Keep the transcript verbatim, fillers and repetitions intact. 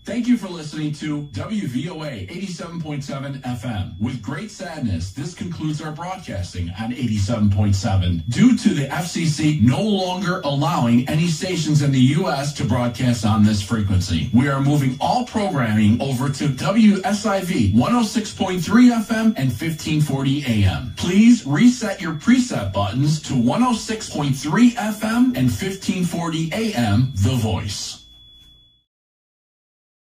Thank you for listening to W V O A eighty-seven point seven F M. With great sadness, this concludes our broadcasting on eighty-seven point seven. Due to the F C C no longer allowing any stations in the U S to broadcast on this frequency, we are moving all programming over to W S I V one oh six point three F M and fifteen forty A M. Please reset your preset buttons to one oh six point three F M and fifteen forty A M, The Voice.